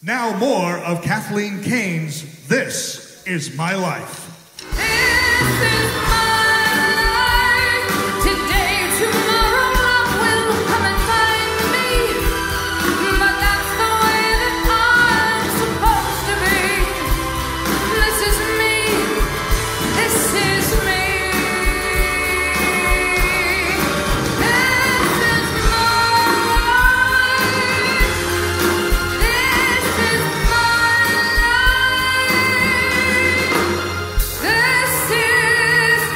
Now more of Kathleen Kane's This Is My Life. This is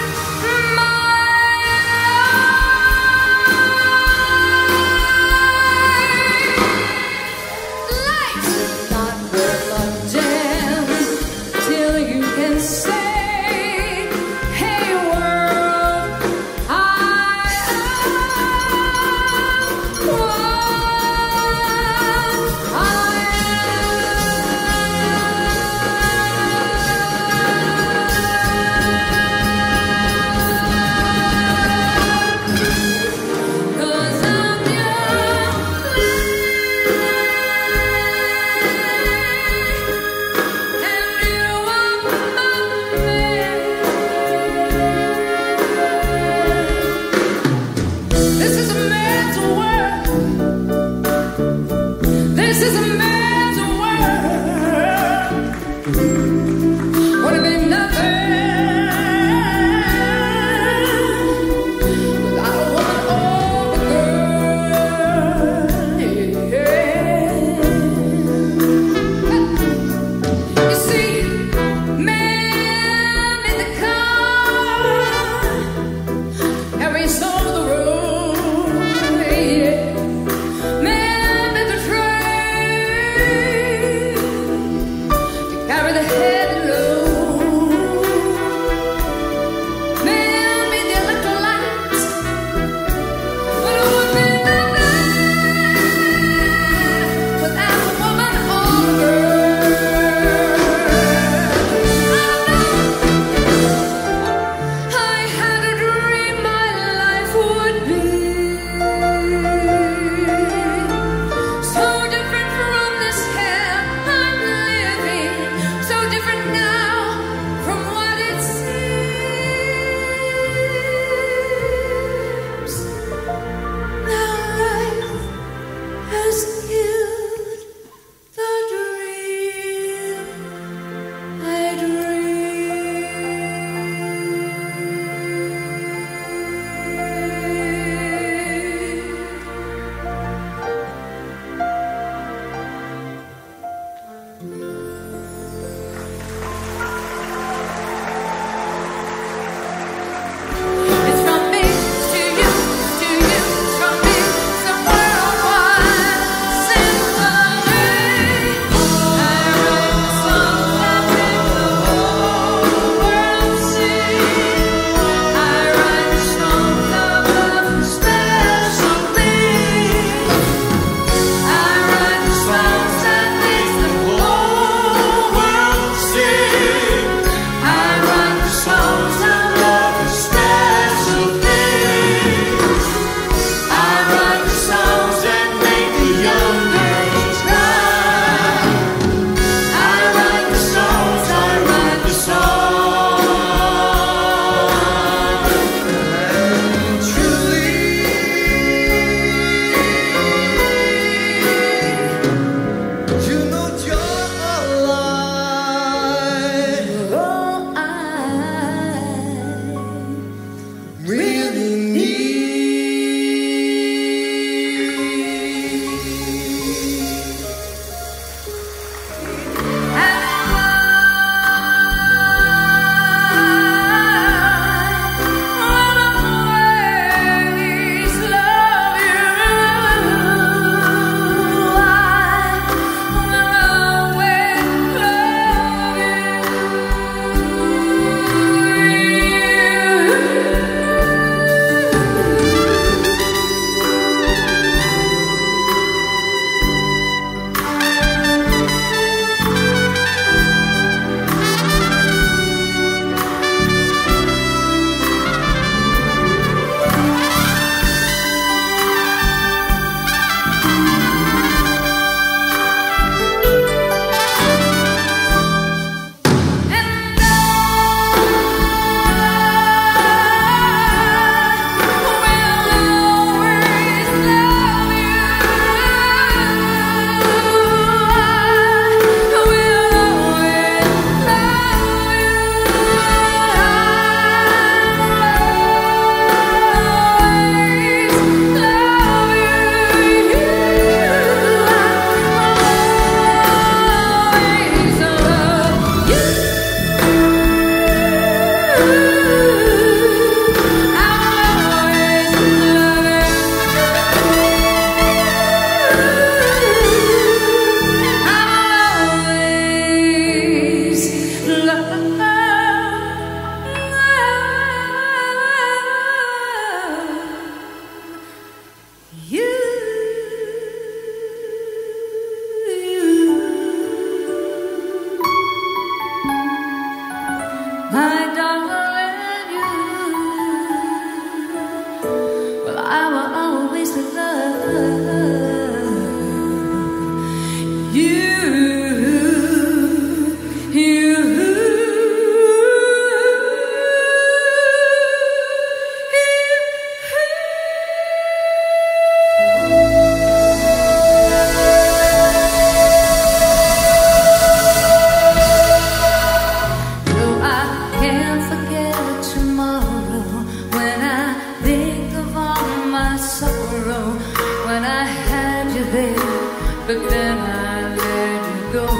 When I had you there, but then I let you go.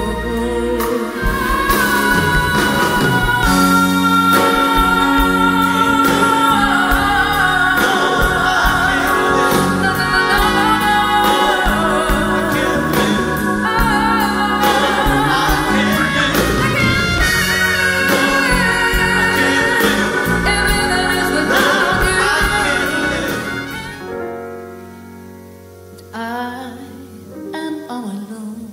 I am all alone.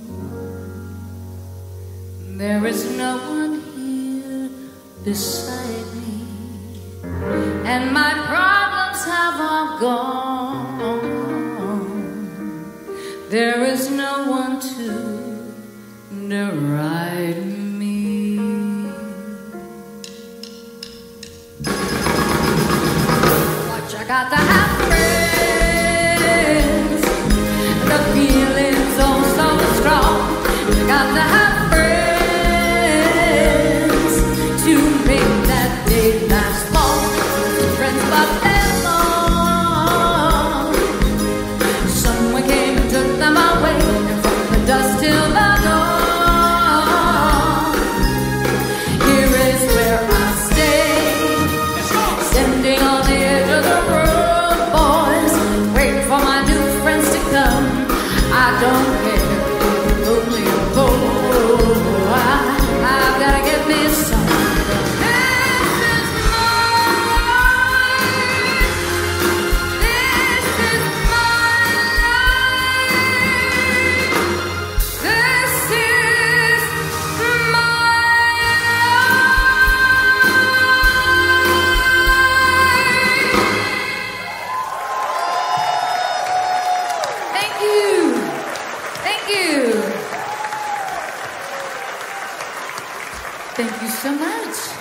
There is no one here beside me, and my problems have all gone. There is no one to deride me. But you got to have friends. The feeling's oh so strong. You got to have friends to make that day last long. Friends but they're long. Someone came and took them away, from the dust till the dawn. Here is where I stay, standing on the edge of the road, boys, waiting for my new friends to come. I don't care, only go. I've gotta get me some. Thank you so much.